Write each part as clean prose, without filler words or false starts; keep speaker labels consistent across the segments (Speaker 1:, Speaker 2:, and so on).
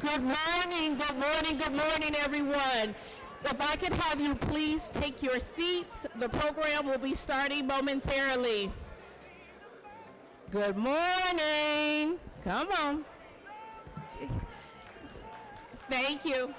Speaker 1: Good morning, everyone. If I could have you please take your seats, the program will be starting momentarily. Good morning. Come on. Thank you.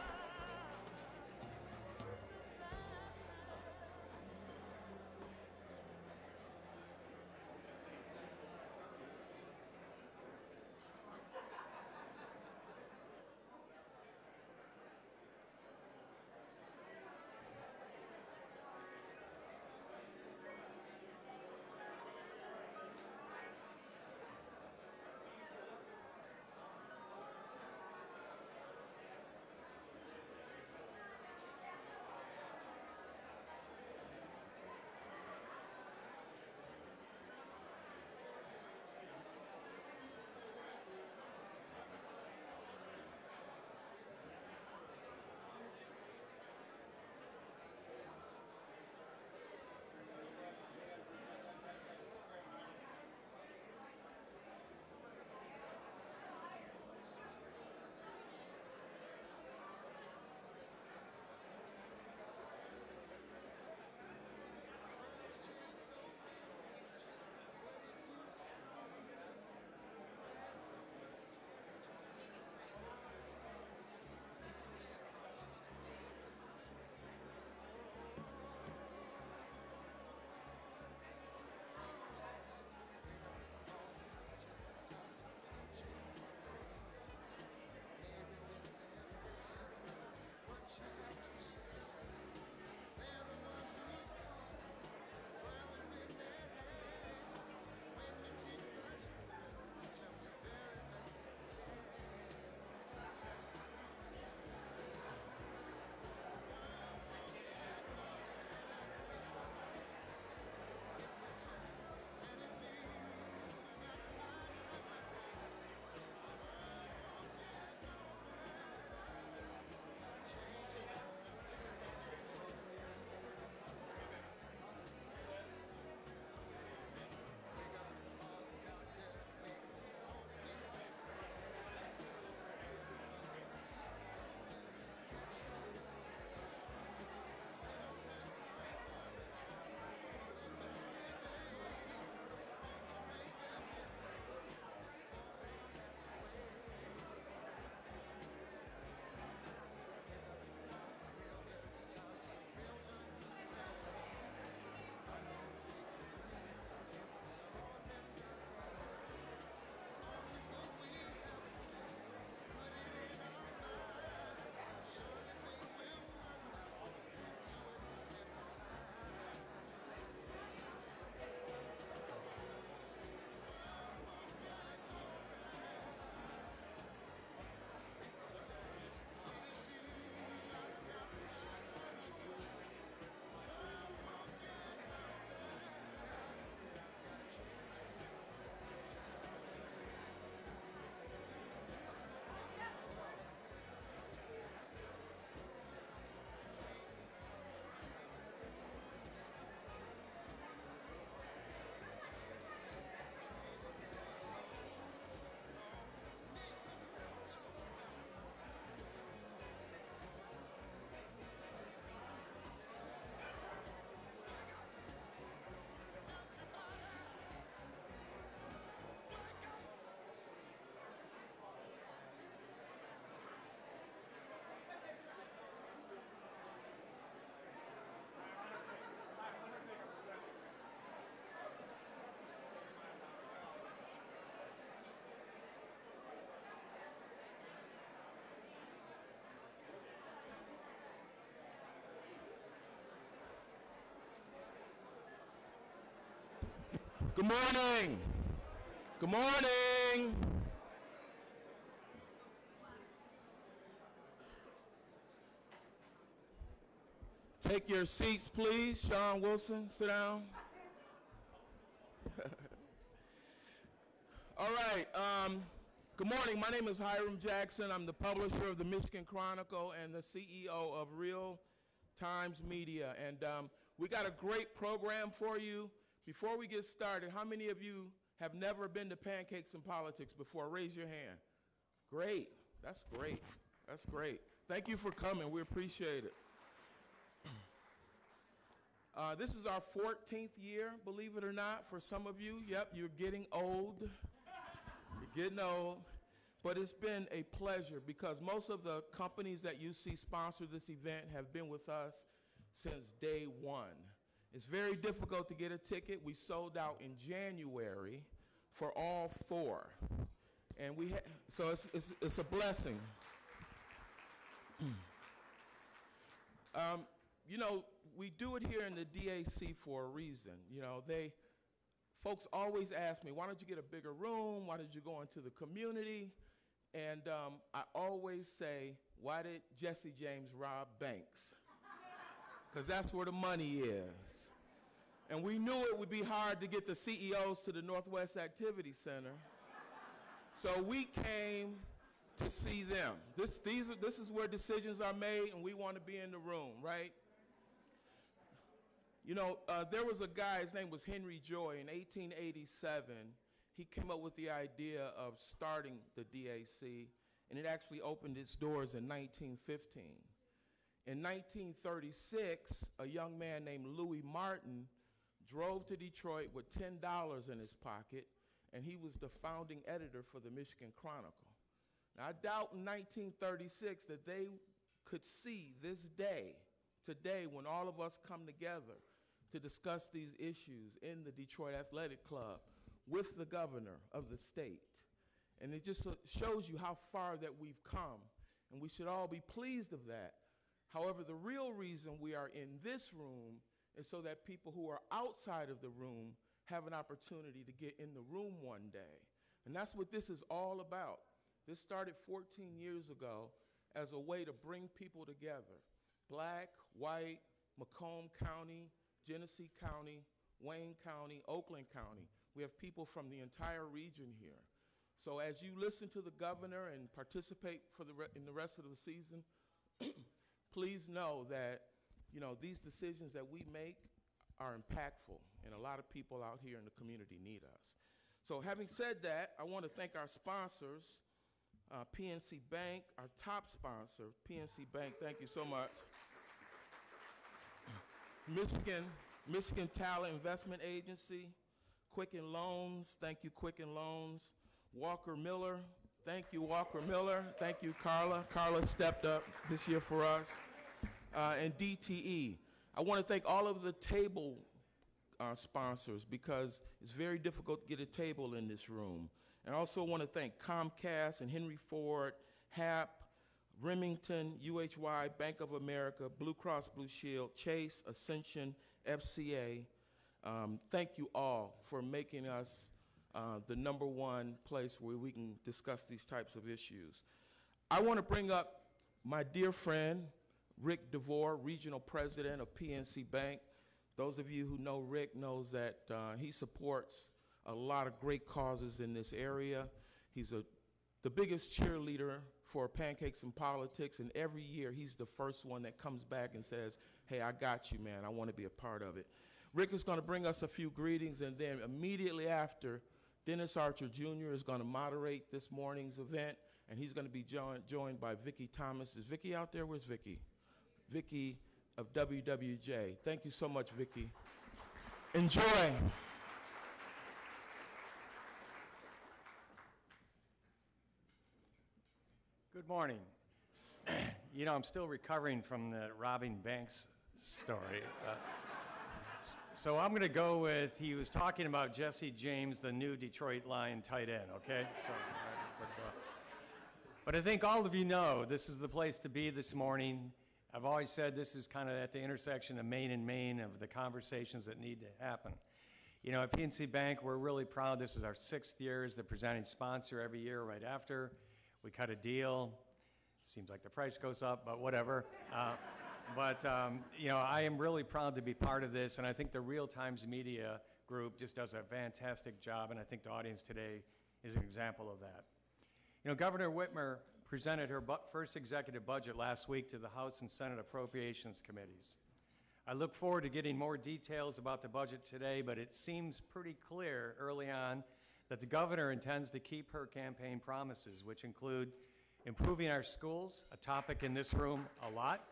Speaker 2: Good morning. Good morning. Take your seats, please. Sean Wilson, sit down. All right. Good morning. My name is Hiram Jackson. I'm the publisher of the Michigan Chronicle and the CEO of Real Times Media. And we got a great program for you. Before we get started, how many of you have never been to Pancakes and Politics before? Raise your hand. Great. That's great. That's great. Thank you for coming. We appreciate it. This is our 14th year, believe it or not, for some of you. Yep, you're getting old. You're getting old. But it's been a pleasure because most of the companies that you see sponsor this event have been with us since day one. It's very difficult to get a ticket. We sold out in January for all 4. And so it's a blessing. You know, we do it here in the DAC for a reason. You know, folks always ask me, why don't you get a bigger room? Why did you go into the community? And I always say, why did Jesse James rob banks? Because that's where the money is. And we knew it would be hard to get the CEOs to the Northwest Activity Center. So we came to see them. This is where decisions are made, and we want to be in the room, right? You know, there was a guy, his name was Henry Joy, in 1887. He came up with the idea of starting the DAC, and it actually opened its doors in 1915. In 1936, a young man named Louis Martin drove to Detroit with $10 in his pocket, and he was the founding editor for the Michigan Chronicle. Now, I doubt in 1936 that they could see this day, today, when all of us come together to discuss these issues in the Detroit Athletic Club with the governor of the state. And it just shows you how far that we've come, and we should all be pleased of that. However, the real reason we are in this room is so that people who are outside of the room have an opportunity to get in the room one day. And that's what this is all about. This started 14 years ago as a way to bring people together. Black, white, Macomb County, Genesee County, Wayne County, Oakland County. We have people from the entire region here. So as you listen to the governor and participate in the rest of the season, please know that, you know, these decisions that we make are impactful, and a lot of people out here in the community need us. So having said that, I want to thank our sponsors, PNC Bank, our top sponsor, PNC Bank, thank you so much. Michigan Talent Investment Agency, Quicken Loans, thank you Quicken Loans. Walker Miller, thank you Walker Miller. Thank you Carla. Carla stepped up this year for us. And DTE. I want to thank all of the table sponsors because it's very difficult to get a table in this room. And I also want to thank Comcast and Henry Ford, HAP, Remington, UHY, Bank of America, Blue Cross Blue Shield, Chase, Ascension, FCA. Thank you all for making us the #1 place where we can discuss these types of issues. I want to bring up my dear friend, Rick DeVore, Regional President of PNC Bank. Those of you who know Rick knows that he supports a lot of great causes in this area. He's the biggest cheerleader for Pancakes in Politics, and every year he's the first one that comes back and says, hey, I got you, man. I want to be a part of it. Rick is going to bring us a few greetings, and then immediately after, Dennis Archer Jr. is going to moderate this morning's event, and he's going to be joined by Vicki Thomas. Is Vicki out there? Where's Vicki? Vicki of WWJ. Thank you so much, Vicki. Enjoy.
Speaker 3: Good morning. You know, I'm still recovering from the robbing banks story. So I'm going to go with, he was talking about Jesse James, the new Detroit Lion tight end, okay? So, but I think all of you know this is the place to be this morning. I've always said this is kind of at the intersection of Main and Main of the conversations that need to happen. You know, at PNC Bank, we're really proud. This is our 6th year as the presenting sponsor every year right after. We cut a deal. Seems like the price goes up, but whatever. You know, I am really proud to be part of this, and I think the Real Times Media Group just does a fantastic job, and I think the audience today is an example of that. You know, Governor Whitmer presented her first executive budget last week to the House and Senate Appropriations Committees. I look forward to getting more details about the budget today, but it seems pretty clear early on that the governor intends to keep her campaign promises, which include improving our schools, a topic in this room a lot.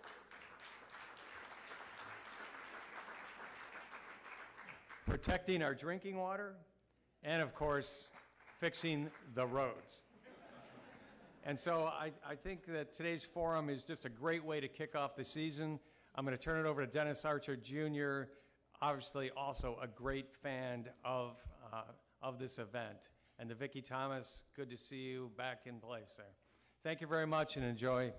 Speaker 3: Protecting our drinking water, and of course, fixing the roads. And so I think that today's forum is just a great way to kick off the season. I'm going to turn it over to Dennis Archer Jr., obviously also a great fan of this event. And to Vicki Thomas, good to see you back in place there. Thank you very much and enjoy.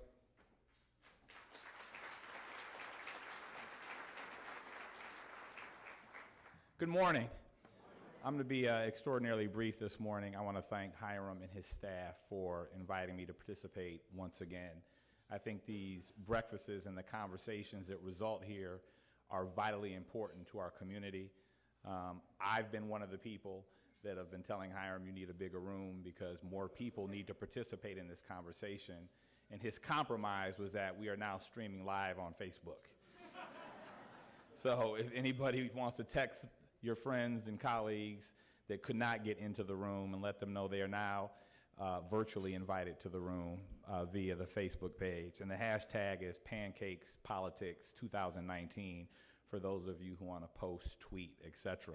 Speaker 4: Good morning. I'm going to be extraordinarily brief this morning. I want to thank Hiram and his staff for inviting me to participate once again. I think these breakfasts and the conversations that result here are vitally important to our community. I've been one of the people that have been telling Hiram you need a bigger room because more people need to participate in this conversation. And his compromise was that we are now streaming live on Facebook. So if anybody wants to text your friends and colleagues that could not get into the room and let them know they are now virtually invited to the room via the Facebook page. And the hashtag is PanCakesPolitics2019 for those of you who want to post, tweet, etc.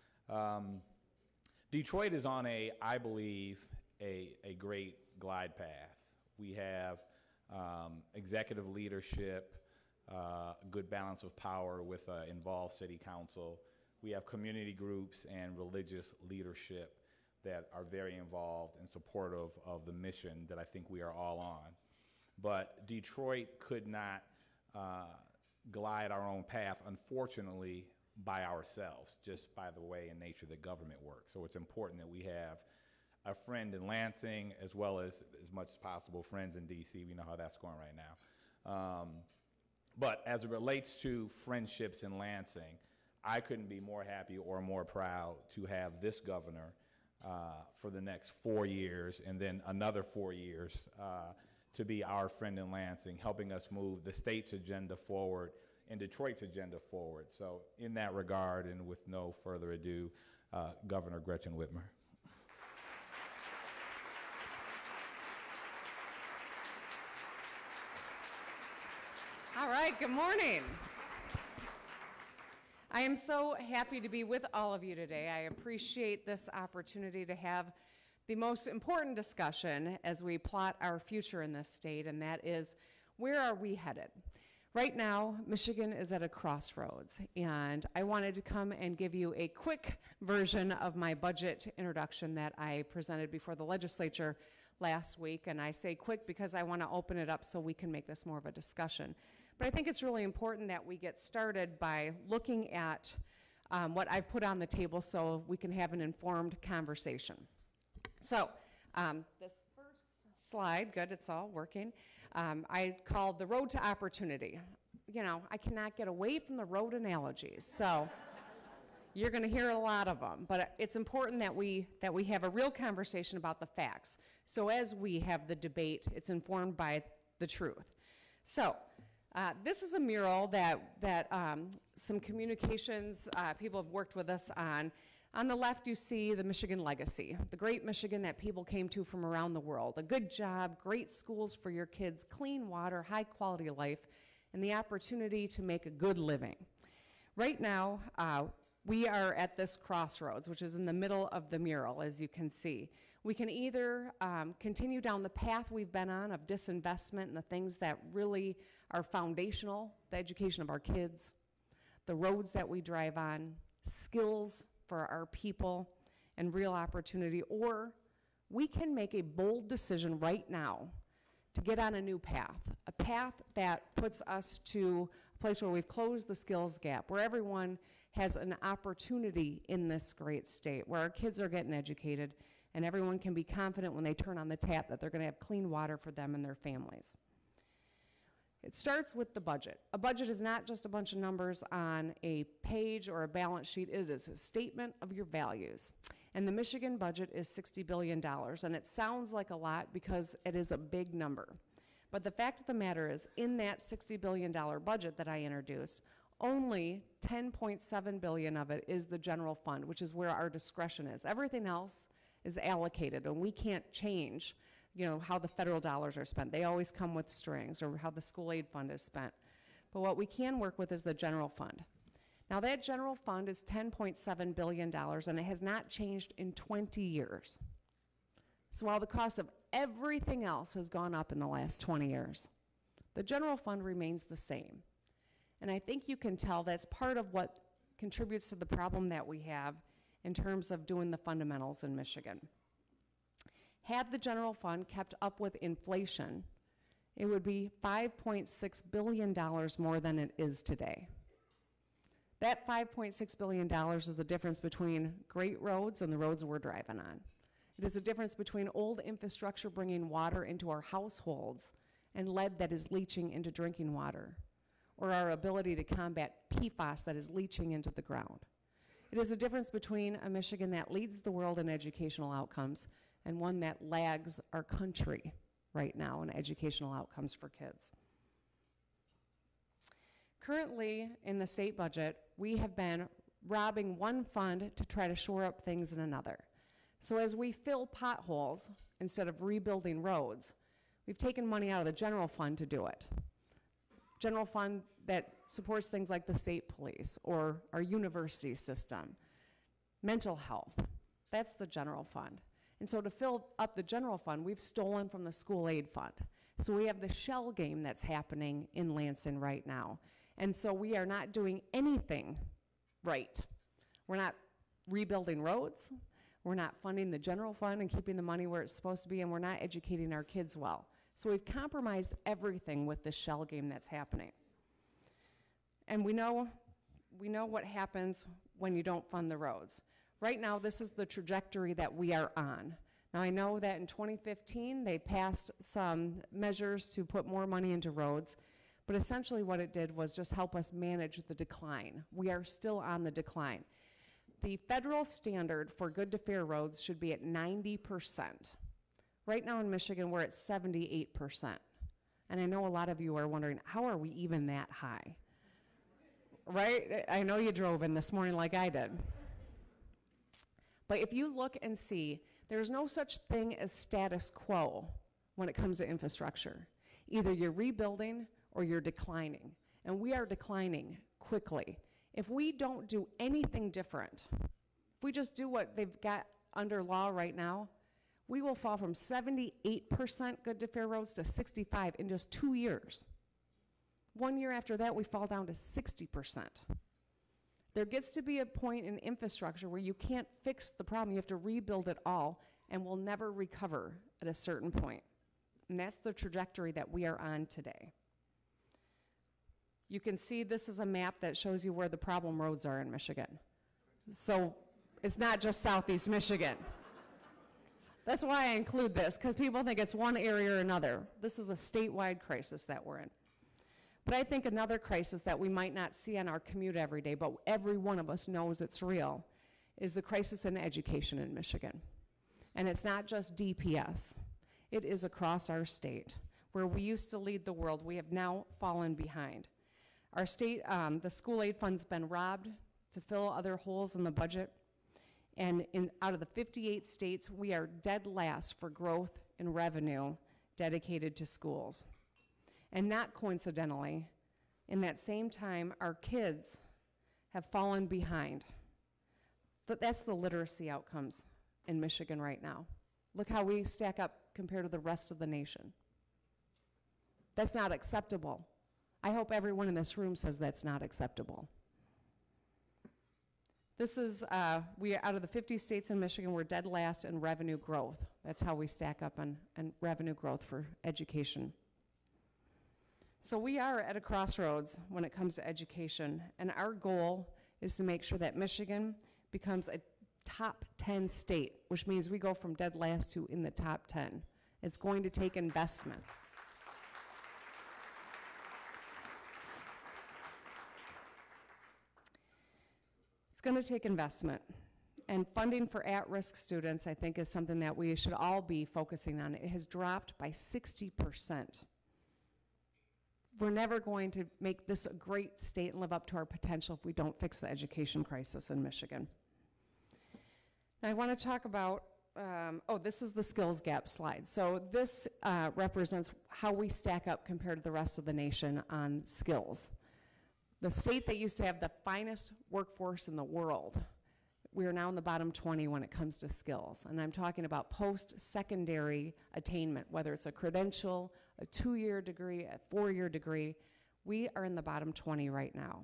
Speaker 4: Detroit is on I believe, a great glide path. We have executive leadership, a good balance of power with an involved city council. We have community groups and religious leadership that are very involved and supportive of the mission that I think we are all on. But Detroit could not glide our own path, unfortunately, by ourselves, just by the way and nature that government works. So it's important that we have a friend in Lansing, as well as much as possible, friends in DC. We know how that's going right now. But as it relates to friendships in Lansing, I couldn't be more happy or more proud to have this governor for the next 4 years and then another 4 years to be our friend in Lansing, helping us move the state's agenda forward and Detroit's agenda forward. So in that regard, and with no further ado, Governor Gretchen Whitmer.
Speaker 5: All right, good morning. I am so happy to be with all of you today. I appreciate this opportunity to have the most important discussion as we plot our future in this state, and that is, where are we headed? Right now, Michigan is at a crossroads, and I wanted to come and give you a quick version of my budget introduction that I presented before the legislature last week, and I say quick because I want to open it up so we can make this more of a discussion. But I think it's really important that we get started by looking at what I've put on the table so we can have an informed conversation. So this first slide, good, it's all working, I called the road to opportunity. You know, I cannot get away from the road analogies, so you're going to hear a lot of them. But it's important that we have a real conversation about the facts. So as we have the debate, it's informed by the truth. So this is a mural that some communications people have worked with us on. On the left, you see the Michigan legacy, the great Michigan that people came to from around the world. A good job, great schools for your kids, clean water, high quality of life, and the opportunity to make a good living. Right now, we are at this crossroads, which is in the middle of the mural, as you can see. We can either continue down the path we've been on of disinvestment and the things that really are foundational, the education of our kids, the roads that we drive on, skills for our people, and real opportunity, or we can make a bold decision right now to get on a new path, a path that puts us to a place where we've closed the skills gap, where everyone has an opportunity in this great state, where our kids are getting educated, and everyone can be confident when they turn on the tap that they're going to have clean water for them and their families. It starts with the budget. A budget is not just a bunch of numbers on a page or a balance sheet. It is a statement of your values. And the Michigan budget is $60 billion, and it sounds like a lot because it is a big number. But the fact of the matter is, in that $60 billion budget that I introduced, only $10.7 billion of it is the general fund, which is where our discretion is. Everything else is allocated, and we can't change you know, how the federal dollars are spent. They always come with strings, or how the school aid fund is spent. But what we can work with is the general fund. Now that general fund is $10.7 billion, and it has not changed in 20 years. So while the cost of everything else has gone up in the last 20 years, the general fund remains the same. And I think you can tell that's part of what contributes to the problem that we have in terms of doing the fundamentals in Michigan. Had the general fund kept up with inflation, it would be $5.6 billion more than it is today. That $5.6 billion is the difference between great roads and the roads we're driving on. It is the difference between old infrastructure bringing water into our households and lead that is leaching into drinking water, or our ability to combat PFAS that is leaching into the ground. It is a difference between a Michigan that leads the world in educational outcomes and one that lags our country right now in educational outcomes for kids. Currently, in the state budget, we have been robbing one fund to try to shore up things in another. So as we fill potholes instead of rebuilding roads, we've taken money out of the general fund to do it. General fund that supports things like the state police or our university system, mental health. That's the general fund. And so to fill up the general fund, we've stolen from the school aid fund. So we have the shell game that's happening in Lansing right now. And so we are not doing anything right. We're not rebuilding roads. We're not funding the general fund and keeping the money where it's supposed to be, and we're not educating our kids well. So we've compromised everything with this shell game that's happening. And we know what happens when you don't fund the roads. Right now, this is the trajectory that we are on. Now, I know that in 2015, they passed some measures to put more money into roads, but essentially what it did was just help us manage the decline. We are still on the decline. The federal standard for good to fair roads should be at 90%. Right now in Michigan, we're at 78%. And I know a lot of you are wondering, how are we even that high? Right? I know you drove in this morning like I did. But if you look and see, there's no such thing as status quo when it comes to infrastructure. Either you're rebuilding or you're declining. And we are declining quickly. If we don't do anything different, if we just do what they've got under law right now, we will fall from 78% good to fair roads to 65 in just 2 years. 1 year after that, we fall down to 60%. There gets to be a point in infrastructure where you can't fix the problem. You have to rebuild it all, and we'll never recover at a certain point. And that's the trajectory that we are on today. You can see this is a map that shows you where the problem roads are in Michigan. So it's not just Southeast Michigan. That's why I include this, because people think it's one area or another. This is a statewide crisis that we're in. But I think another crisis that we might not see on our commute every day, but every one of us knows it's real, is the crisis in education in Michigan. And it's not just DPS. It is across our state. Where we used to lead the world, we have now fallen behind. Our state, the school aid fund's been robbed to fill other holes in the budget. And out of the 58 states, we are dead last for growth in revenue dedicated to schools. And not coincidentally, in that same time, our kids have fallen behind. That's the literacy outcomes in Michigan right now. Look how we stack up compared to the rest of the nation. That's not acceptable. I hope everyone in this room says that's not acceptable. This is, we are out of the 50 states in Michigan, we're dead last in revenue growth. That's how we stack up on revenue growth for education. So we are at a crossroads when it comes to education, and our goal is to make sure that Michigan becomes a top 10 state, which means we go from dead last to in the top 10. It's going to take investment. It's going to take investment. And funding for at-risk students, I think, is something that we should all be focusing on. It has dropped by 60%. We're never going to make this a great state and live up to our potential if we don't fix the education crisis in Michigan. Now, I want to talk about this is the skills gap slide. So this represents how we stack up compared to the rest of the nation on skills. The state that used to have the finest workforce in the world, we are now in the bottom 20 when it comes to skills. And I'm talking about post-secondary attainment, whether it's a credential, a 2-year degree, a 4-year degree. We are in the bottom 20 right now.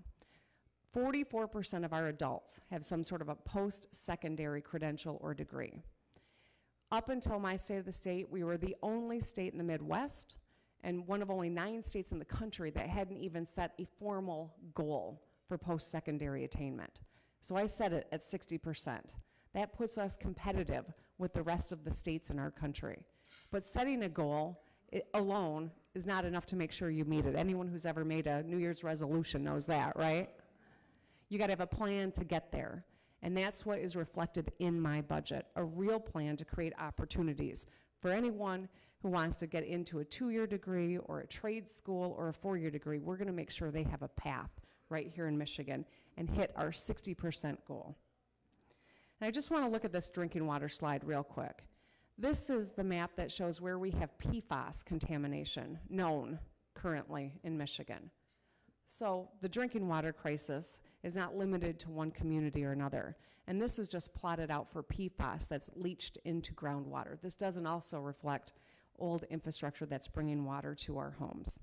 Speaker 5: 44% of our adults have some sort of a post-secondary credential or degree. Up until my state of the state, we were the only state in the Midwest and one of only 9 states in the country that hadn't even set a formal goal for post-secondary attainment. So I set it at 60%. That puts us competitive with the rest of the states in our country. But setting a goal alone is not enough to make sure you meet it. Anyone who's ever made a New Year's resolution knows that, right? You gotta have a plan to get there. And that's what is reflected in my budget, a real plan to create opportunities for anyone who wants to get into a 2-year degree or a trade school or a 4-year degree. We're gonna make sure they have a path right here in Michigan and hit our 60% goal. And I just want to look at this drinking water slide real quick. This is the map that shows where we have PFAS contamination known currently in Michigan. So the drinking water crisis is not limited to one community or another. And this is just plotted out for PFAS that's leached into groundwater. This doesn't also reflect old infrastructure that's bringing water to our homes.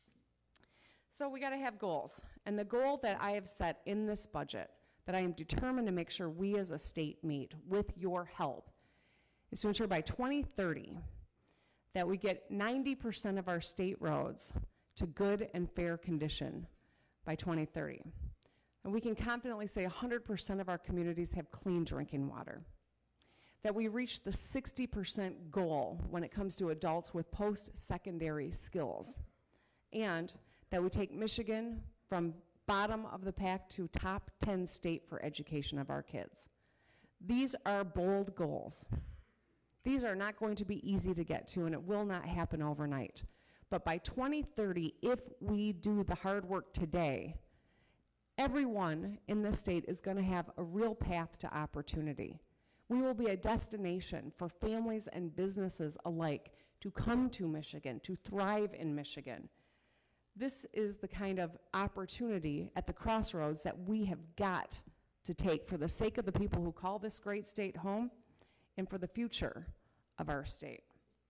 Speaker 5: So we gotta have goals. And the goal that I have set in this budget that I am determined to make sure we as a state meet with your help is to ensure by 2030 that we get 90% of our state roads to good and fair condition by 2030. And we can confidently say 100% of our communities have clean drinking water. That we reach the 60% goal when it comes to adults with post-secondary skills. And that we take Michigan from bottom of the pack to top 10 state for education of our kids. These are bold goals. These are not going to be easy to get to, and it will not happen overnight. But by 2030, if we do the hard work today, everyone in this state is going to have a real path to opportunity. We will be a destination for families and businesses alike to come to Michigan, to thrive in Michigan. This is the kind of opportunity at the crossroads that we have got to take for the sake of the people who call this great state home and for the future of our state.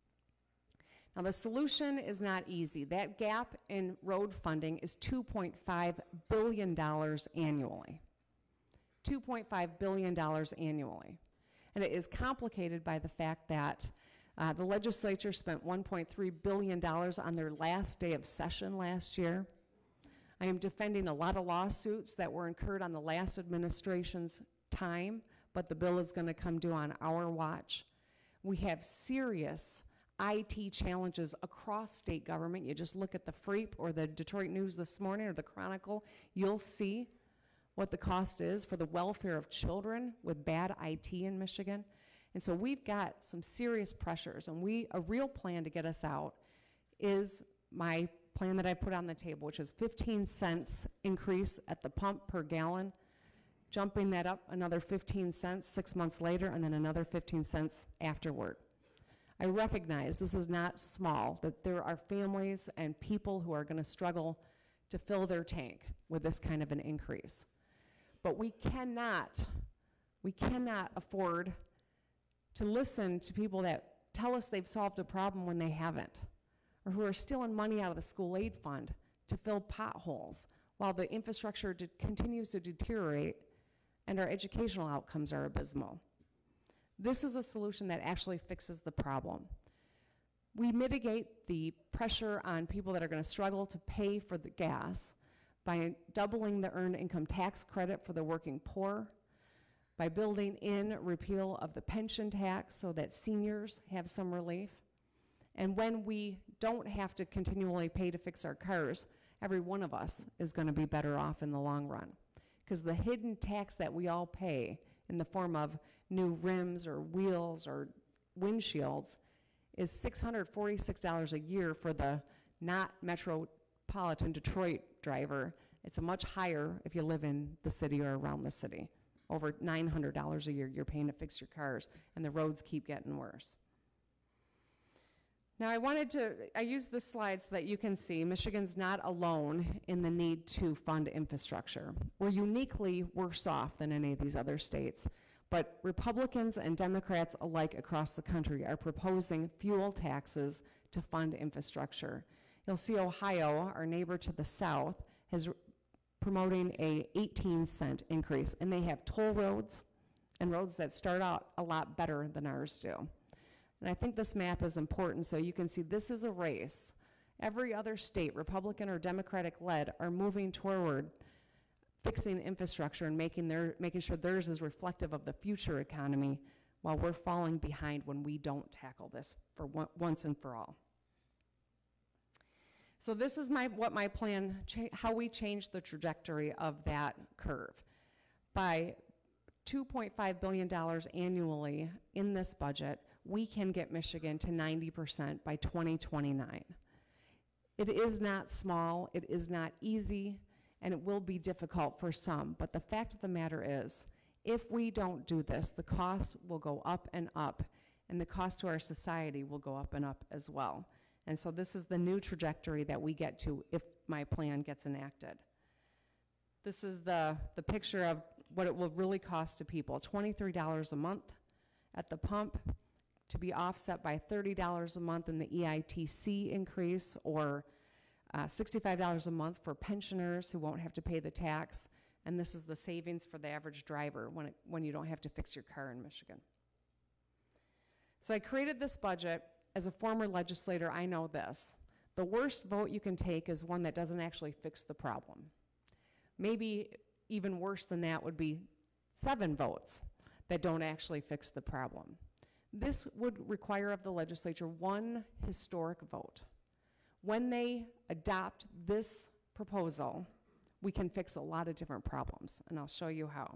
Speaker 5: Now, the solution is not easy. That gap in road funding is $2.5 billion annually. $2.5 billion annually. And it is complicated by the fact that the legislature spent $1.3 billion on their last day of session last year. I am defending a lot of lawsuits that were incurred on the last administration's time, but the bill is going to come due on our watch. We have serious IT challenges across state government. You just look at the FREEP or the Detroit News this morning or the Chronicle, you'll see what the cost is for the welfare of children with bad IT in Michigan. And so we've got some serious pressures, and a real plan to get us out is my plan that I put on the table, which is 15 cents increase at the pump per gallon, jumping that up another 15 cents 6 months later, and then another 15 cents afterward. I recognize this is not small, that there are families and people who are going to struggle to fill their tank with this kind of an increase. But we cannot afford to listen to people that tell us they've solved a problem when they haven't, or who are stealing money out of the school aid fund to fill potholes while the infrastructure continues to deteriorate and our educational outcomes are abysmal. This is a solution that actually fixes the problem. We mitigate the pressure on people that are going to struggle to pay for the gas by doubling the earned income tax credit for the working poor, by building in repeal of the pension tax so that seniors have some relief. And when we don't have to continually pay to fix our cars, every one of us is going to be better off in the long run. Because the hidden tax that we all pay in the form of new rims or wheels or windshields is $646 a year for the not metropolitan Detroit driver. It's a much higher if you live in the city or around the city over $900 a year you're paying to fix your cars, and the roads keep getting worse. Now I used this slide so that you can see Michigan's not alone in the need to fund infrastructure. We're uniquely worse off than any of these other states, but Republicans and Democrats alike across the country are proposing fuel taxes to fund infrastructure. You'll see Ohio, our neighbor to the south, is promoting a 18-cent increase, and they have toll roads and roads that start out a lot better than ours do. And I think this map is important so you can see this is a race. Every other state, Republican or Democratic led, are moving toward fixing infrastructure and making sure theirs is reflective of the future economy, while we're falling behind when we don't tackle this for once and for all. So this is what my plan, how we change the trajectory of that curve. By $2.5 billion annually in this budget, we can get Michigan to 90% by 2029. It is not small, it is not easy, and it will be difficult for some, but the fact of the matter is, if we don't do this, the costs will go up, and the cost to our society will go up and up as well. And so this is the new trajectory that we get to if my plan gets enacted. This is the picture of what it will really cost to people. $23 a month at the pump, to be offset by $30 a month in the EITC increase, or $65 a month for pensioners who won't have to pay the tax. And this is the savings for the average driver when you don't have to fix your car in Michigan. So I created this budget. As a former legislator, I know this. The worst vote you can take is one that doesn't actually fix the problem. Maybe even worse than that would be 7 votes that don't actually fix the problem. This would require of the legislature one historic vote. When they adopt this proposal, we can fix a lot of different problems, and I'll show you how.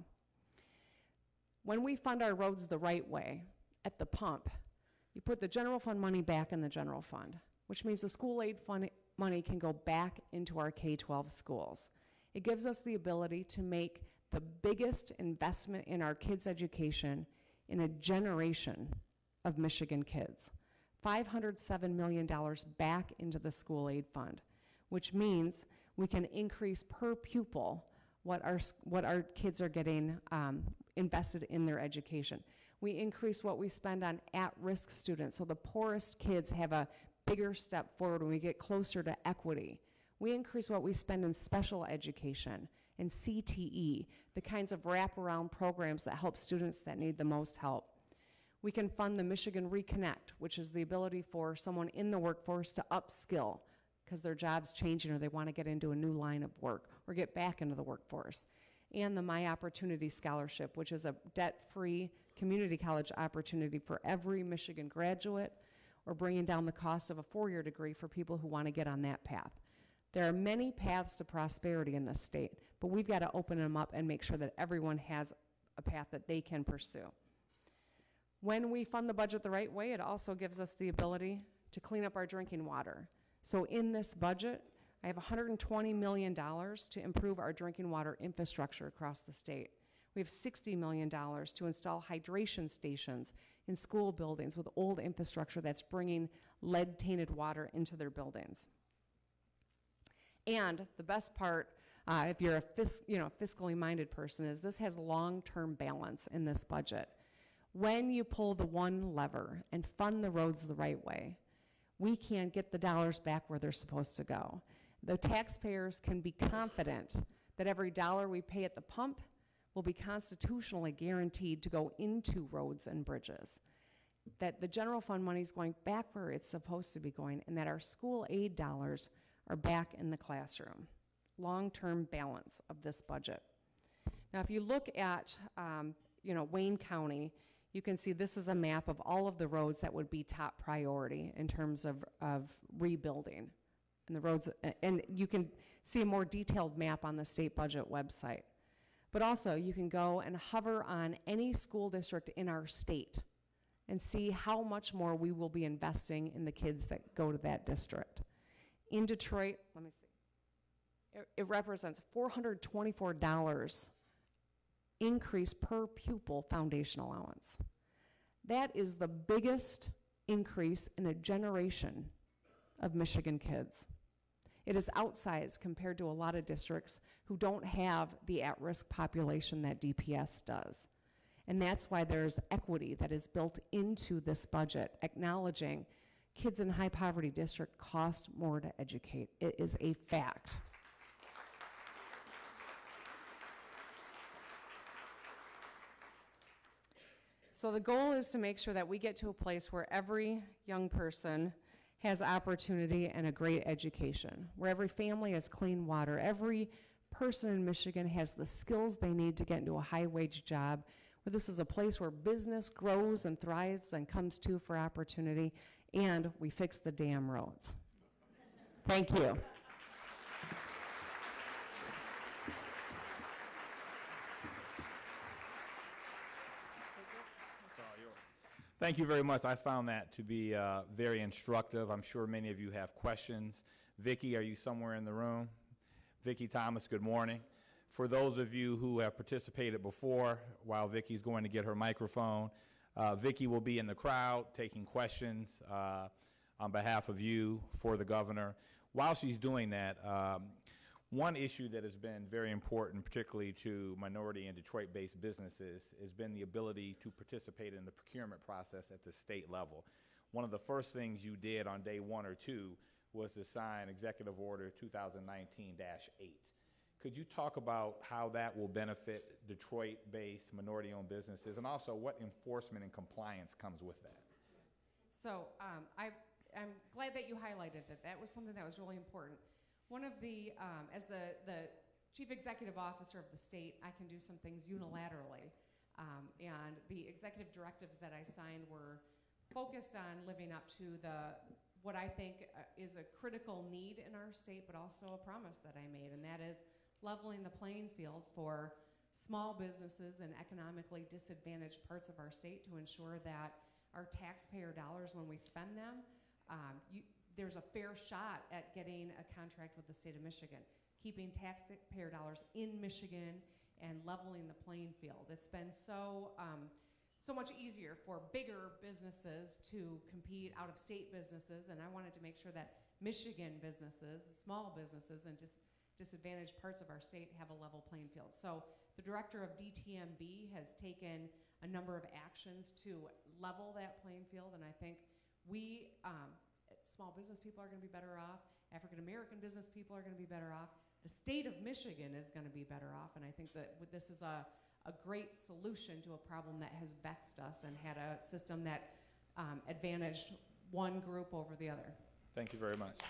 Speaker 5: When we fund our roads the right way, at the pump, you put the general fund money back in the general fund, which means the school aid fund money can go back into our K-12 schools. It gives us the ability to make the biggest investment in our kids' education in a generation of Michigan kids. $507 million back into the school aid fund, which means we can increase per pupil what our kids are getting invested in their education. We increase what we spend on at-risk students, so the poorest kids have a bigger step forward when we get closer to equity. We increase what we spend in special education and CTE, the kinds of wraparound programs that help students that need the most help. We can fund the Michigan Reconnect, which is the ability for someone in the workforce to upskill because their job's changing or they want to get into a new line of work or get back into the workforce. And the My Opportunity Scholarship, which is a debt-free community college opportunity for every Michigan graduate, or bringing down the cost of a 4-year degree for people who want to get on that path. There are many paths to prosperity in this state, but we've got to open them up and make sure that everyone has a path that they can pursue. When we fund the budget the right way, it also gives us the ability to clean up our drinking water. So in this budget, I have $120 million to improve our drinking water infrastructure across the state. We have $60 million to install hydration stations in school buildings with old infrastructure that's bringing lead-tainted water into their buildings. And the best part, if you're a fiscally minded person, is this has long-term balance in this budget. When you pull the one lever and fund the roads the right way, we can get the dollars back where they're supposed to go. The taxpayers can be confident that every dollar we pay at the pump will be constitutionally guaranteed to go into roads and bridges, that the general fund money is going back where it's supposed to be going, and that our school aid dollars are back in the classroom. Long-term balance of this budget. Now, if you look at Wayne County, you can see this is a map of all of the roads that would be top priority in terms of rebuilding. And the roads, and you can see a more detailed map on the state budget website. But also, you can go and hover on any school district in our state and see how much more we will be investing in the kids that go to that district. In Detroit, let me see, it represents $424 increase per pupil foundation allowance. That is the biggest increase in a generation of Michigan kids. It is outsized compared to a lot of districts who don't have the at-risk population that DPS does. And that's why there's equity that is built into this budget, acknowledging kids in high poverty district cost more to educate. It is a fact. So the goal is to make sure that we get to a place where every young person has opportunity and a great education, where every family has clean water, every person in Michigan has the skills they need to get into a high-wage job, where this is a place where business grows and thrives and comes to for opportunity, and we fix the damn roads. Thank you.
Speaker 4: Thank you very much. I found that to be very instructive. I'm sure many of you have questions. Vicki, are you somewhere in the room? Vicki Thomas, good morning. For those of you who have participated before, while Vicki's going to get her microphone, Vicki will be in the crowd taking questions on behalf of you for the governor. While she's doing that, one issue that has been very important, particularly to minority and Detroit-based businesses, has been the ability to participate in the procurement process at the state level. One of the first things you did on day 1 or 2 was to sign Executive Order 2019-8. Could you talk about how that will benefit Detroit-based minority-owned businesses, and also what enforcement and compliance comes with that?
Speaker 5: So I'm glad that you highlighted that. That was something that was really important. One of the, as the chief executive officer of the state, I can do some things unilaterally. And the executive directives that I signed were focused on living up to what I think is a critical need in our state, but also a promise that I made, and that is leveling the playing field for small businesses in economically disadvantaged parts of our state to ensure that our taxpayer dollars, when we spend them, there's a fair shot at getting a contract with the state of Michigan, keeping taxpayer dollars in Michigan and leveling the playing field. It's been so much easier for bigger businesses to compete out-of-state businesses, and I wanted to make sure that Michigan businesses, small businesses, and disadvantaged parts of our state have a level playing field. So the director of DTMB has taken a number of actions to level that playing field, and I think we, small business people are going to be better off, African-American business people are going to be better off, the state of Michigan is going to be better off, and I think that this is a great solution to a problem that has vexed us and had a system that advantaged one group over the other.
Speaker 4: Thank you very much.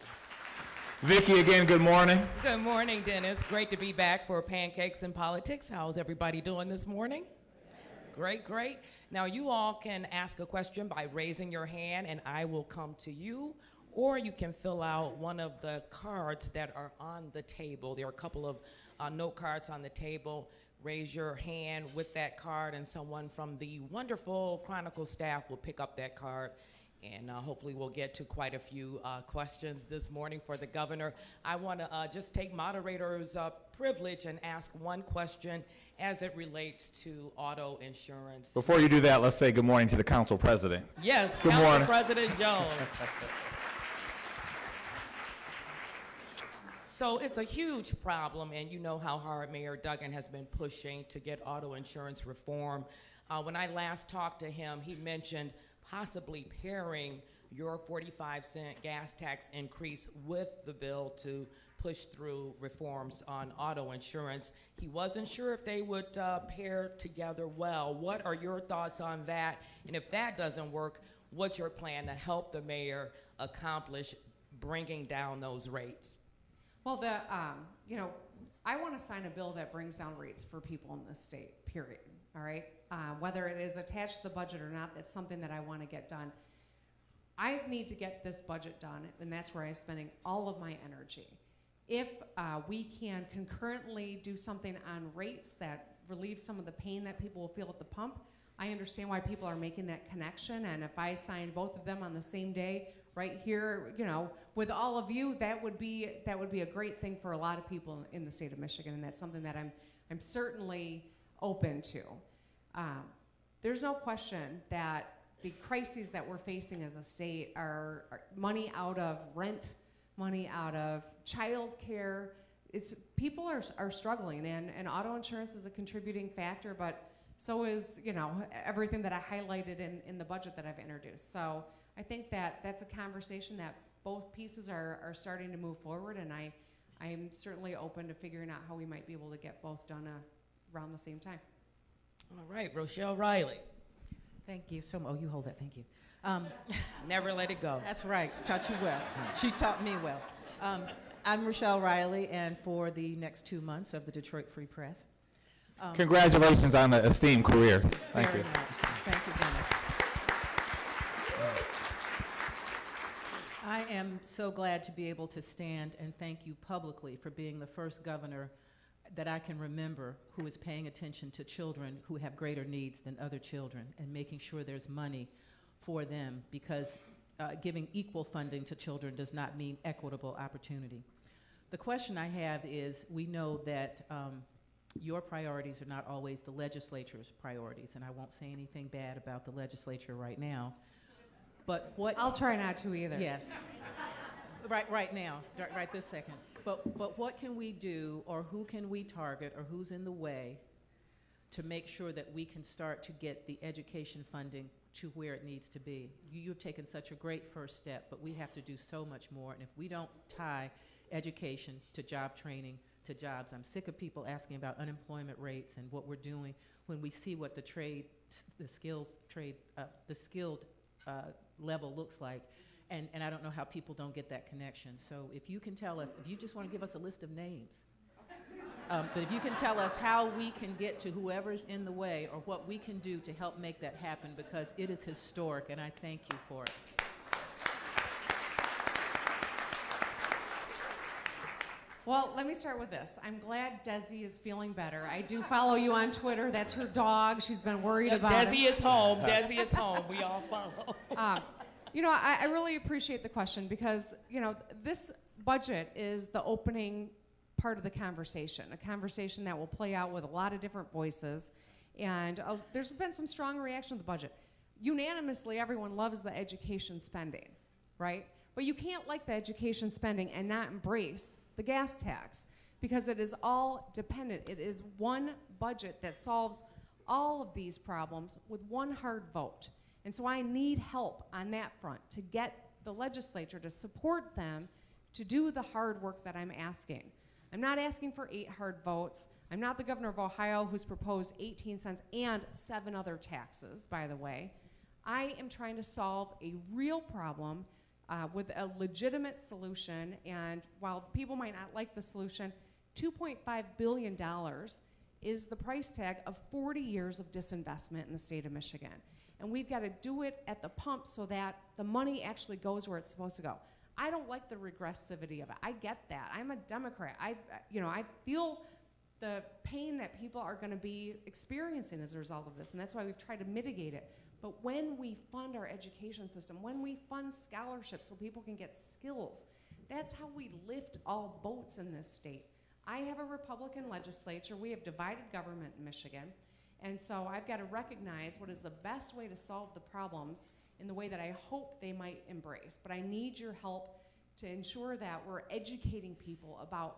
Speaker 4: Vicki, again, good morning.
Speaker 6: Good morning, Dennis. Great to be back for Pancakes and Politics. How's everybody doing this morning? Great, great. Now, you all can ask a question by raising your hand, and I will come to you, or you can fill out one of the cards that are on the table. There are a couple of note cards on the table. Raise your hand with that card, and someone from the wonderful Chronicle staff will pick up that card. And hopefully we'll get to quite a few questions this morning for the governor. I want to just take moderator's privilege and ask one question as it relates to auto insurance.
Speaker 4: Before you do that, let's say good morning to the council president.
Speaker 6: Yes,
Speaker 4: good
Speaker 6: Council
Speaker 4: morning.
Speaker 6: President Jones. So it's a huge problem, and you know how hard Mayor Duggan has been pushing to get auto insurance reform. When I last talked to him, he mentioned possibly pairing your 45-cent gas tax increase with the bill to push through reforms on auto insurance. He wasn't sure if they would pair together well. What are your thoughts on that? And if that doesn't work, what's your plan to help the mayor accomplish bringing down those rates?
Speaker 5: Well, I want to sign a bill that brings down rates for people in this state, period, all right? Whether it is attached to the budget or not, that's something that I want to get done. I need to get this budget done, and that's where I'm spending all of my energy. If we can concurrently do something on rates that relieve some of the pain that people will feel at the pump, I understand why people are making that connection, and if I sign both of them on the same day, right here, with all of you, that would be a great thing for a lot of people in the state of Michigan, and that's something that I'm certainly open to. There's no question that the crises that we're facing as a state are money out of rent, money out of child care. People are struggling, and auto insurance is a contributing factor, but so is, everything that I highlighted in the budget that I've introduced. So I think that that's a conversation that both pieces are starting to move forward, and I'm certainly open to figuring out how we might be able to get both done around the same time.
Speaker 6: All right, Rochelle Riley.
Speaker 7: Thank you so much. Oh, you hold that. Thank you.
Speaker 6: Never let it go.
Speaker 7: That's right. Taught you well. She taught me well. I'm Rochelle Riley, and for the next 2 months of the Detroit Free Press.
Speaker 4: Congratulations on an esteemed career. Thank you.
Speaker 7: Very much. Thank you, Dennis. I am so glad to be able to stand and thank you publicly for being the first governor that I can remember who is paying attention to children who have greater needs than other children and making sure there's money for them, because giving equal funding to children does not mean equitable opportunity. The question I have is, we know that your priorities are not always the legislature's priorities, and I won't say anything bad about the legislature right now, but what—
Speaker 5: I'll try not to either.
Speaker 7: Yes. Right now, right this second. But what can we do, or who can we target, or who's in the way to make sure that we can start to get the education funding to where it needs to be? You've taken such a great first step, but we have to do so much more. And if we don't tie education to job training, to jobs, I'm sick of people asking about unemployment rates and what we're doing when we see what the skilled level looks like. And I don't know how people don't get that connection. So if you can tell us, if you just want to give us a list of names, but if you can tell us how we can get to whoever's in the way, or what we can do to help make that happen, because it is historic, and I thank you for it.
Speaker 5: Well, let me start with this. I'm glad Desi is feeling better. I do follow you on Twitter. That's her dog. She's been worried about
Speaker 6: Desi is home. Desi is home. We all follow.
Speaker 5: I really appreciate the question, because, this budget is the opening part of the conversation, a conversation that will play out with a lot of different voices. And there's been some strong reaction to the budget. Unanimously, everyone loves the education spending, right? But you can't like the education spending and not embrace the gas tax, because it is all dependent. It is one budget that solves all of these problems with one hard vote. And so I need help on that front to get the legislature to support them to do the hard work that I'm asking. I'm not asking for 8 hard votes. I'm not the governor of Ohio who's proposed 18 cents and 7 other taxes, by the way. I am trying to solve a real problem with a legitimate solution, and while people might not like the solution, $2.5 billion is the price tag of 40 years of disinvestment in the state of Michigan. And we've got to do it at the pump so that the money actually goes where it's supposed to go. I don't like the regressivity of it. I get that. I'm a Democrat. I feel the pain that people are going to be experiencing as a result of this, and that's why we've tried to mitigate it. But when we fund our education system, when we fund scholarships so people can get skills, that's how we lift all boats in this state. I have a Republican legislature. We have divided government in Michigan. And so I've got to recognize what is the best way to solve the problems in the way that I hope they might embrace. But I need your help to ensure that we're educating people about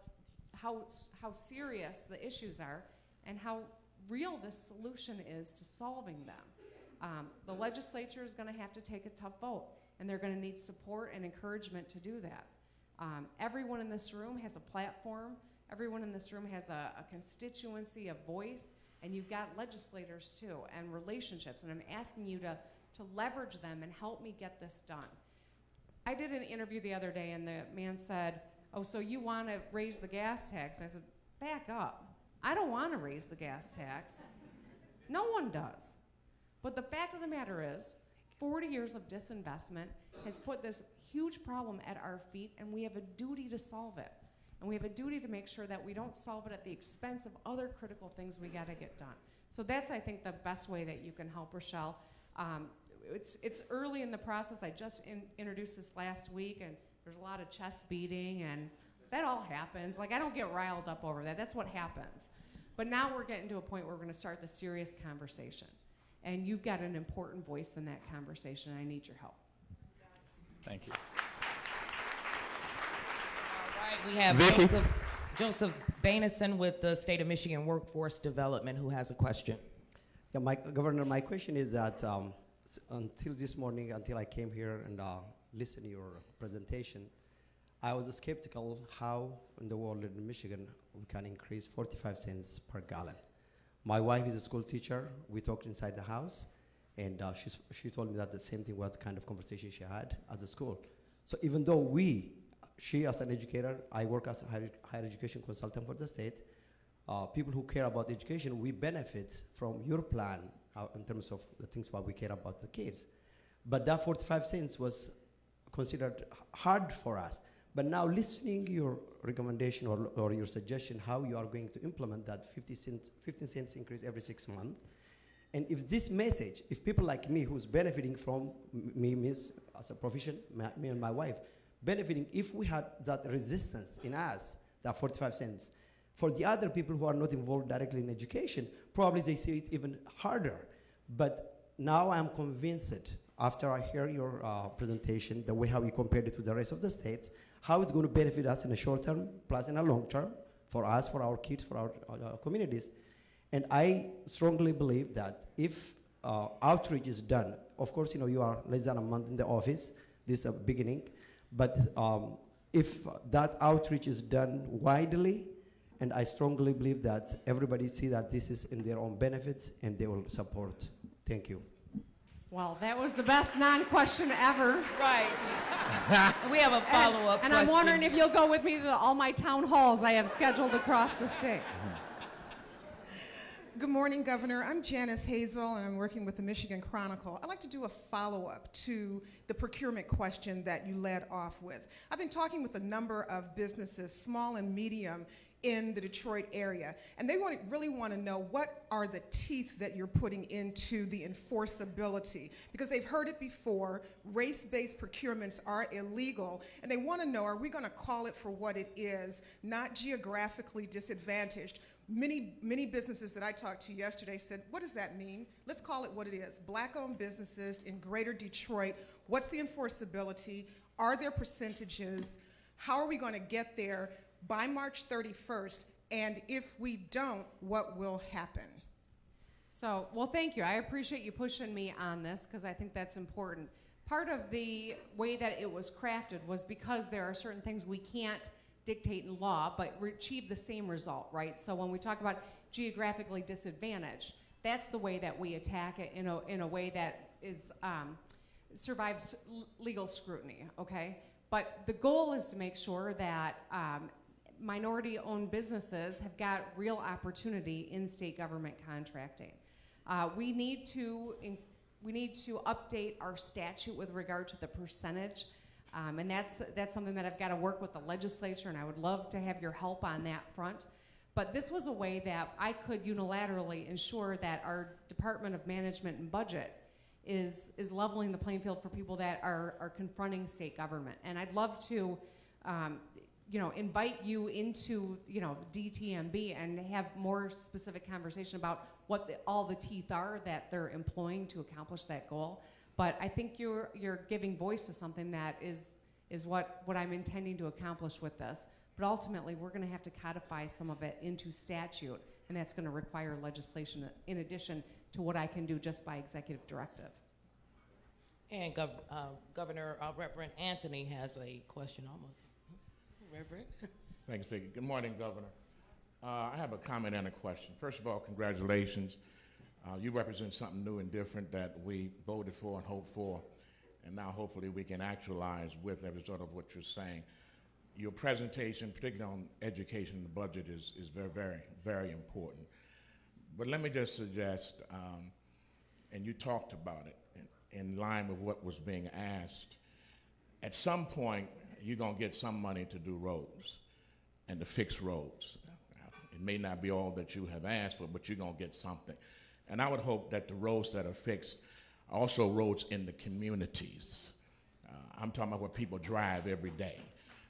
Speaker 5: how serious the issues are and how real this solution is to solving them. The legislature is going to have to take a tough vote, and they're going to need support and encouragement to do that. Everyone in this room has a platform. Everyone in this room has a constituency, a voice, and you've got legislators too, and relationships, and I'm asking you to leverage them and help me get this done. I did an interview the other day, and the man said, "Oh, so you want to raise the gas tax?" And I said, back up. I don't want to raise the gas tax. No one does. But the fact of the matter is, 40 years of disinvestment has put this huge problem at our feet, and we have a duty to solve it. And we have a duty to make sure that we don't solve it at the expense of other critical things we got to get done. So that's, I think, the best way that you can help, Rochelle. It's early in the process. I just introduced this last week, and there's a lot of chest beating, and that all happens. Like, I don't get riled up over that. That's what happens. But now we're getting to a point where we're going to start the serious conversation. And you've got an important voice in that conversation, and I need your help.
Speaker 4: Thank you.
Speaker 6: All right, we have Joseph Bainison with the State of Michigan Workforce Development who has a question.
Speaker 8: Yeah, Governor, my question is that until this morning, until I came here and listened to your presentation, I was skeptical how in the world in Michigan we can increase 45 cents per gallon. My wife is a school teacher. We talked inside the house, and she told me that the same thing was the kind of conversation she had at the school. So even though she as an educator, I work as a higher education consultant for the state, people who care about education, we benefit from your plan in terms of the things what we care about the kids. But that 45 cents was considered hard for us. But now listening your recommendation or your suggestion how you are going to implement that 15 cents increase every 6 months, and if this message, if people like me who's benefiting from as a profession, me and my wife, benefiting, if we had that resistance in us, that 45 cents, for the other people who are not involved directly in education, probably they see it even harder. But now I'm convinced, after I hear your presentation, the way how you compared it to the rest of the states, how it's going to benefit us in the short term, plus in the long term, for us, for our kids, for our communities. And I strongly believe that if outreach is done, of course, you are less than a month in the office, this is a beginning, but if that outreach is done widely, and I strongly believe that everybody see that this is in their own benefits and they will support. Thank you.
Speaker 5: Well, that was the best non-question ever.
Speaker 6: Right. We have a follow-up question.
Speaker 5: And I'm wondering if you'll go with me to all my town halls I have scheduled across the state.
Speaker 9: Good morning, Governor. I'm Janice Hazel, and I'm working with the Michigan Chronicle. I'd like to do a follow-up to the procurement question that you led off with. I've been talking with a number of businesses, small and medium, in the Detroit area, and they really want to know what are the teeth that you're putting into the enforceability, because they've heard it before, race-based procurements are illegal, and they want to know, are we going to call it for what it is, not geographically disadvantaged? Many businesses that I talked to yesterday said, what does that mean? Let's call it what it is. Black-owned businesses in greater Detroit, what's the enforceability? Are there percentages? How are we going to get there by March 31st? And if we don't, what will happen?
Speaker 5: So, well, thank you. I appreciate you pushing me on this because I think that's important. Part of the way that it was crafted was because there are certain things we can't dictate in law, but achieve the same result, right? So when we talk about geographically disadvantaged, that's the way that we attack it in a way that is survives legal scrutiny, okay? But the goal is to make sure that minority-owned businesses have got real opportunity in state government contracting. We need to update our statute with regard to the percentage. And that's something that I've got to work with the legislature, and I would love to have your help on that front. But this was a way that I could unilaterally ensure that our Department of Management and Budget is leveling the playing field for people that are confronting state government. And I'd love to invite you into DTMB and have more specific conversation about what all the teeth are that they're employing to accomplish that goal. But I think you're giving voice to something that is what I'm intending to accomplish with this. But ultimately, we're going to have to codify some of it into statute, and that's going to require legislation in addition to what I can do just by executive directive.
Speaker 6: And Governor Reverend Anthony has a question almost. Reverend.
Speaker 10: Thanks, Vicki. Good morning, Governor. I have a comment and a question. First of all, congratulations. You represent something new and different that we voted for and hoped for, and now hopefully we can actualize with as a result of what you're saying. Your presentation, particularly on education and the budget, is very, very, very important. But let me just suggest, and you talked about it in line with what was being asked, at some point you're going to get some money to do roads and to fix roads. It may not be all that you have asked for, but you're going to get something. And I would hope that the roads that are fixed are also roads in the communities. I'm talking about where people drive every day.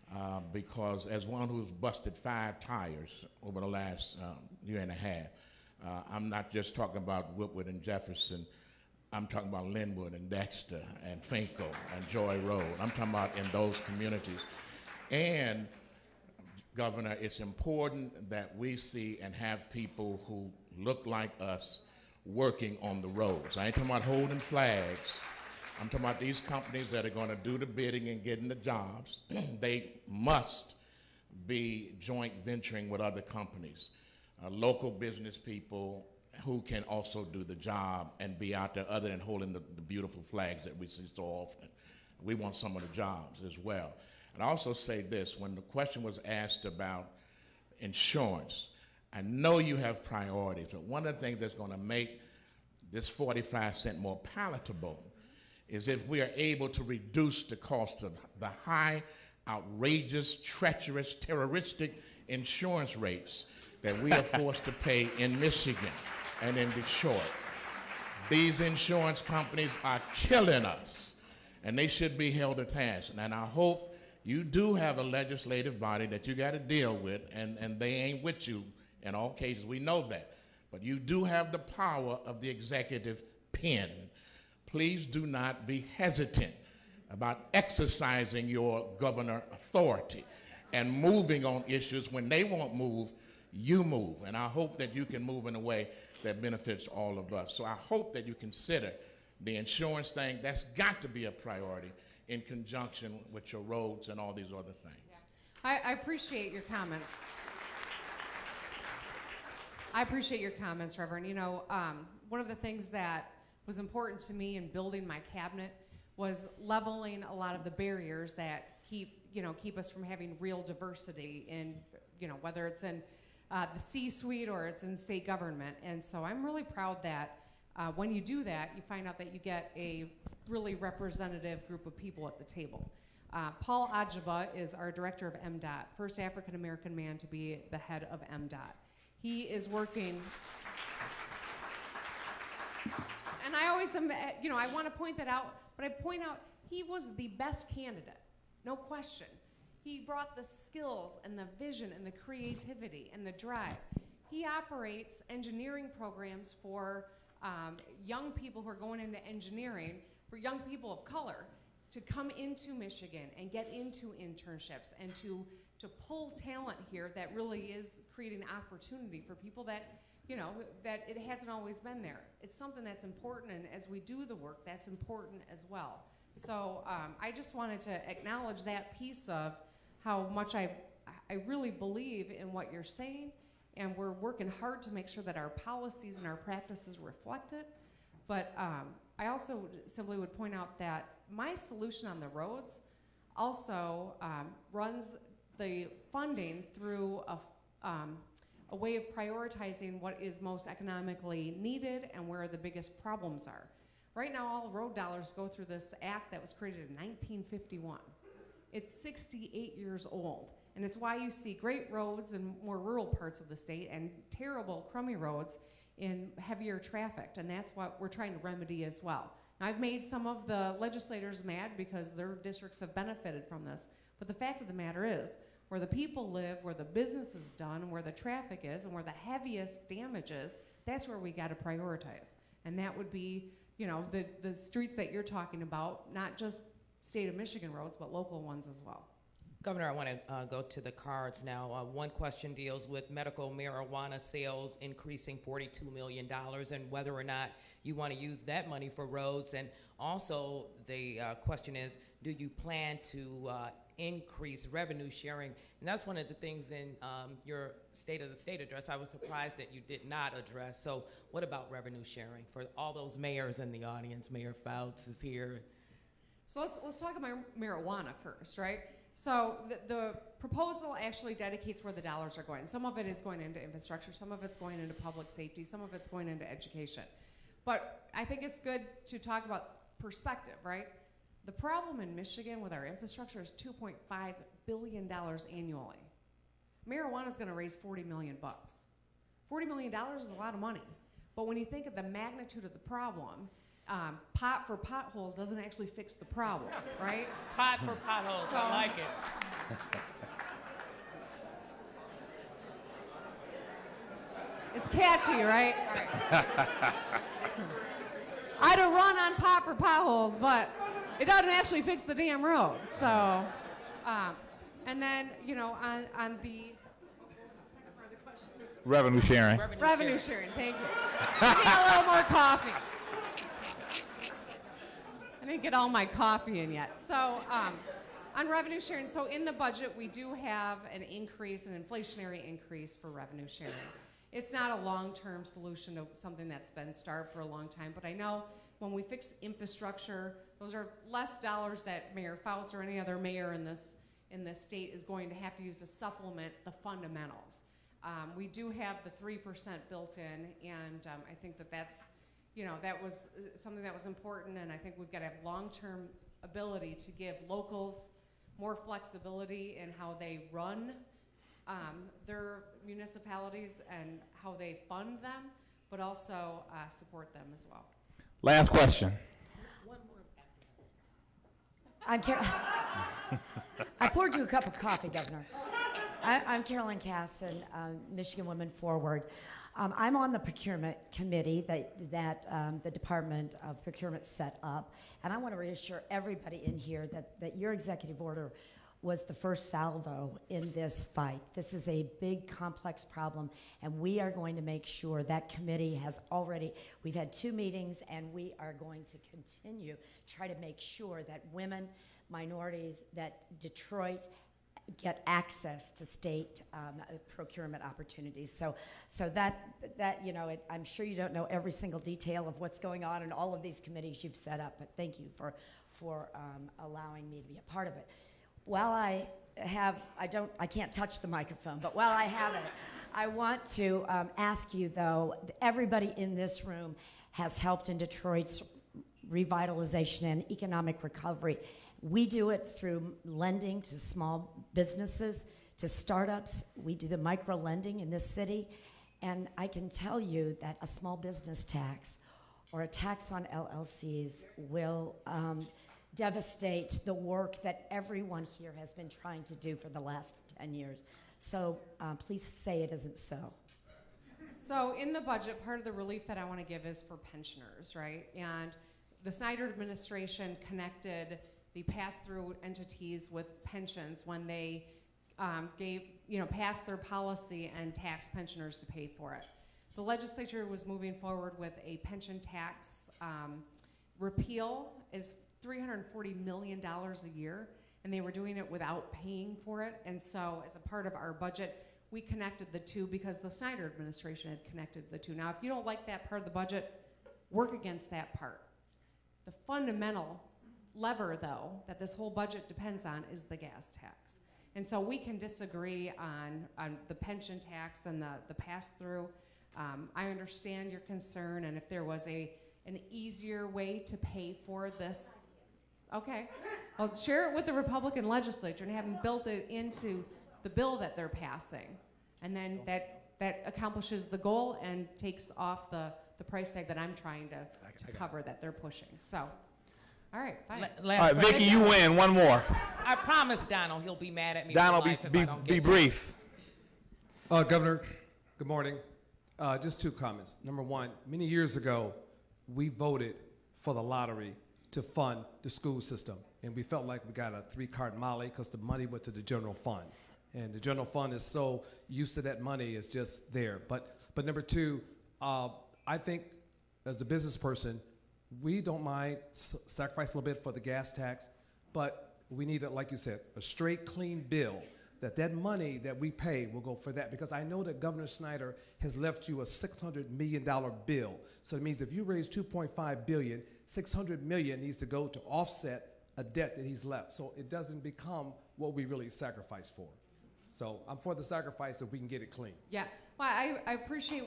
Speaker 10: because as one who's busted 5 tires over the last year and a half, I'm not just talking about Woodward and Jefferson. I'm talking about Linwood and Dexter and Finkel and Joy Road. I'm talking about in those communities. And, Governor, it's important that we see and have people who look like us working on the roads. I ain't talking about holding flags. I'm talking about these companies that are going to do the bidding and getting the jobs. They must be joint venturing with other companies, local business people who can also do the job and be out there other than holding the beautiful flags that we see so often. We want some of the jobs as well. And I also say this, when the question was asked about insurance, I know you have priorities, but one of the things that's going to make this 45 cent more palatable is if we are able to reduce the cost of the high, outrageous, treacherous, terroristic insurance rates that we are forced to pay in Michigan and in Detroit. These insurance companies are killing us, and they should be held to task. And I hope you do have a legislative body that you got to deal with, and they ain't with you in all cases. We know that. But you do have the power of the executive pen. Please do not be hesitant about exercising your governor authority and moving on issues. When they won't move, you move. And I hope that you can move in a way that benefits all of us. So I hope that you consider the insurance thing. That's got to be a priority in conjunction with your roads and all these other things.
Speaker 5: Yeah. I appreciate your comments. I appreciate your comments, Reverend. You know, one of the things that was important to me in building my cabinet was leveling a lot of the barriers that keep us from having real diversity in, whether it's in the C-suite or it's in state government. And so I'm really proud that when you do that, you find out that you get a really representative group of people at the table. Paul Ajaba is our director of MDOT, first African-American man to be the head of MDOT. He is working, and I always am, I want to point that out, but I point out he was the best candidate, no question. He brought the skills and the vision and the creativity and the drive. He operates engineering programs for young people who are going into engineering, for young people of color to come into Michigan and get into internships and to pull talent here that really is creating opportunity for people that, that it hasn't always been there. It's something that's important, and as we do the work, that's important as well. So I just wanted to acknowledge that piece of how much I really believe in what you're saying, and we're working hard to make sure that our policies and our practices reflect it. But I also simply would point out that my solution on the roads also runs the funding through a way of prioritizing what is most economically needed and where the biggest problems are. Right now, all road dollars go through this act that was created in 1951. It's 68 years old, and it's why you see great roads in more rural parts of the state and terrible, crummy roads in heavier traffic, and that's what we're trying to remedy as well. Now, I've made some of the legislators mad because their districts have benefited from this, but the fact of the matter is, where the people live, where the business is done, where the traffic is, and where the heaviest damage is, that's where we got to prioritize. And that would be, the streets that you're talking about, not just state of Michigan roads, but local ones as well.
Speaker 6: Governor, I want to go to the cards now. One question deals with medical marijuana sales increasing $42 million and whether or not you want to use that money for roads. And also the question is, do you plan to increase revenue sharing? And that's one of the things in your State of the State address I was surprised that you did not address. So what about revenue sharing for all those mayors in the audience? Mayor Fouts is here.
Speaker 5: So let's talk about marijuana first, right? So the proposal actually dedicates where the dollars are going. Some of it is going into infrastructure, some of it's going into public safety, some of it's going into education. But I think it's good to talk about perspective, right? The problem in Michigan with our infrastructure is $2.5 billion annually. Marijuana is going to raise $40 million. $40 million is a lot of money. But when you think of the magnitude of the problem, pot for potholes doesn't actually fix the problem, right?
Speaker 6: Pot for potholes, I like it.
Speaker 5: It's catchy, right? I'd have run on pot for potholes, but it doesn't actually fix the damn road. So, and then, you know, on the
Speaker 4: Revenue sharing.
Speaker 5: revenue sharing, thank you. I need a little more coffee. I didn't get all my coffee in yet. So, on revenue sharing, so in the budget, we do have an increase, an inflationary increase for revenue sharing. It's not a long-term solution to something that's been starved for a long time, but I know when we fix infrastructure, those are less dollars that Mayor Fouts or any other mayor in this state is going to have to use to supplement the fundamentals. We do have the 3% built in, and I think that's, you know, that was something that was important, and I think we've got to have long-term ability to give locals more flexibility in how they run their municipalities and how they fund them, but also support them as well.
Speaker 4: Last question.
Speaker 11: I poured you a cup of coffee, Governor. I'm Carolyn Casson, Michigan Women Forward. I'm on the procurement committee that the Department of Procurement set up, and I want to reassure everybody in here that your executive order was the first salvo in this fight. This is a big, complex problem, and we are going to make sure that committee has already, we've had 2 meetings, and we are going to continue to try to make sure that women, minorities, that Detroit get access to state procurement opportunities. So that you know, I'm sure you don't know every single detail of what's going on in all of these committees you've set up, but thank you for allowing me to be a part of it. While I can't touch the microphone, but while I have it, I want to ask you though, everybody in this room has helped in Detroit's revitalization and economic recovery. We do it through lending to small businesses, to startups. We do the micro lending in this city. And I can tell you that a small business tax or a tax on LLCs will devastate the work that everyone here has been trying to do for the last 10 years. So please say it isn't so.
Speaker 5: So in the budget, part of the relief that I want to give is for pensioners, right? And the Snyder administration connected the pass-through entities with pensions when they passed their policy and taxed pensioners to pay for it. The legislature was moving forward with a pension tax repeal. Is $340 million a year, and they were doing it without paying for it. And so as a part of our budget, we connected the two because the Snyder administration had connected the two. Now, if you don't like that part of the budget, work against that part. The fundamental lever, though, that this whole budget depends on is the gas tax. And so we can disagree on the pension tax and the pass-through. I understand your concern, and if there was an easier way to pay for this, okay. I'll share it with the Republican legislature and have them built it into the bill that they're passing. And then that accomplishes the goal and takes off the price tag that I'm trying to cover that they're pushing. So, all right, fine.
Speaker 4: All right, Vicki, you win. One more.
Speaker 6: I promise Donald he'll be mad at me.
Speaker 4: Donald,
Speaker 6: for life if I don't get
Speaker 4: be
Speaker 6: to
Speaker 4: brief.
Speaker 12: Governor, good morning. Just 2 comments. Number 1, many years ago, we voted for the lottery to fund the school system. And we felt like we got a 3-card Molly because the money went to the general fund. And the general fund is so used to that money, it's just there. But number 2, I think as a business person, we don't mind sacrifice a little bit for the gas tax, but we need, like you said, a straight, clean bill that money that we pay will go for that, because I know that Governor Snyder has left you a $600 million bill. So it means if you raise $2.5 billion, $600 million needs to go to offset a debt that he's left. So it doesn't become what we really sacrifice for. So I'm for the sacrifice if we can get it clean.
Speaker 5: Yeah, well, I appreciate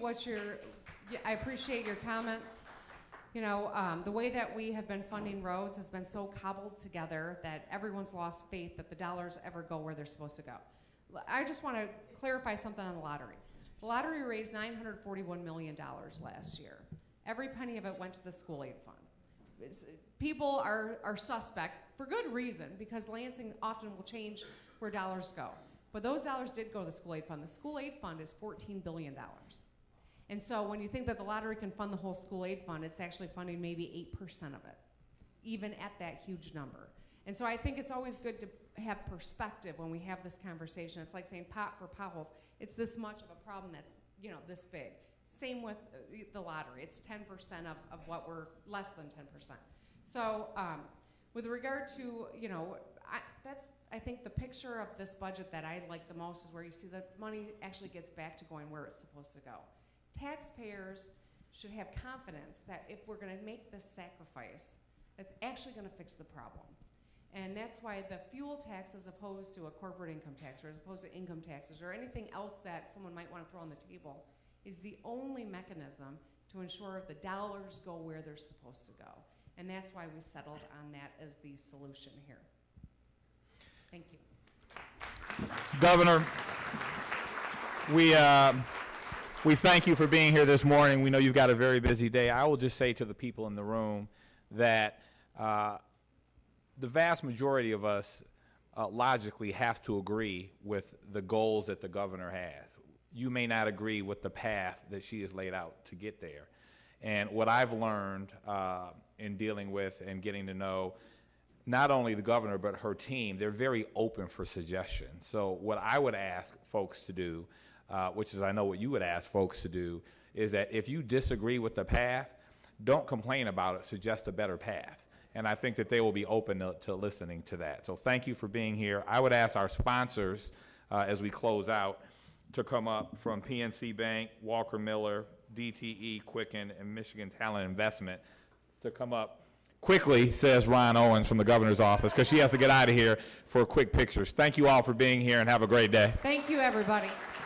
Speaker 5: I appreciate your comments. You know, the way that we have been funding roads has been so cobbled together that everyone's lost faith that the dollars ever go where they're supposed to go. I just want to clarify something on the lottery. The lottery raised $941 million last year. Every penny of it went to the school aid fund. people are suspect for good reason, because Lansing often will change where dollars go. But those dollars did go to the school aid fund. The school aid fund is $14 billion. And so when you think that the lottery can fund the whole school aid fund, it's actually funding maybe 8% of it, even at that huge number. And so I think it's always good to have perspective when we have this conversation. It's like saying pot for potholes. It's this much of a problem that's, you know, this big. Same with the lottery. It's 10% of what we're, less than 10%. So with regard to, you know, I think the picture of this budget that I like the most is where you see the money actually gets back to going where it's supposed to go. Taxpayers should have confidence that if we're going to make this sacrifice, it's actually going to fix the problem. And that's why the fuel tax, as opposed to a corporate income tax, or as opposed to income taxes, or anything else that someone might want to throw on the table, is the only mechanism to ensure the dollars go where they're supposed to go. And that's why we settled on that as the solution here. Thank you.
Speaker 4: Governor, we thank you for being here this morning. We know you've got a very busy day. I will just say to the people in the room that the vast majority of us logically have to agree with the goals that the governor has. You may not agree with the path that she has laid out to get there. And what I've learned in dealing with and getting to know not only the governor but her team, they're very open for suggestions. So what I would ask folks to do, which is I know what you would ask folks to do, is that if you disagree with the path, don't complain about it, suggest a better path. And I think that they will be open to listening to that. So thank you for being here. I would ask our sponsors as we close out to come up from PNC Bank, Walker Miller, DTE, Quicken, and Michigan Talent Investment to come up quickly, says Ron Owens from the governor's office, because she has to get out of here for quick pictures. Thank you all for being here and have a great day.
Speaker 5: Thank you, everybody.